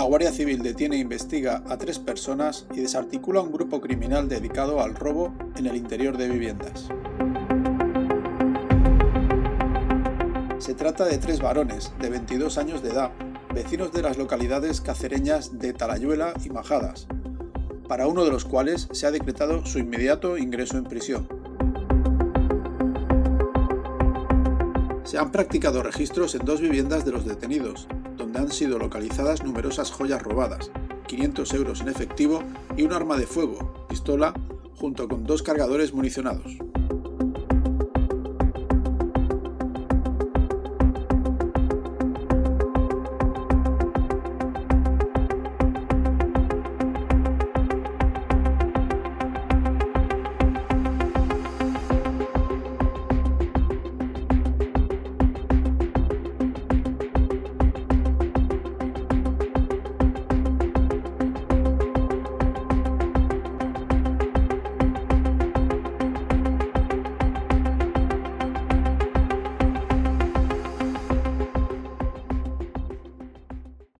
Guardia Civil detiene e investiga a 3 personas y desarticula un grupo criminal dedicado al robo en el interior de viviendas. Se trata de 3 varones de 22 años de edad, vecinos de las localidades cacereñas de Talayuela y Majadas, para uno de los cuales se ha decretado su inmediato ingreso en prisión. Se han practicado registros en 2 viviendas de los detenidos, donde han sido localizadas numerosas joyas robadas, 500 euros en efectivo y un arma de fuego, pistola, junto con 2 cargadores municionados.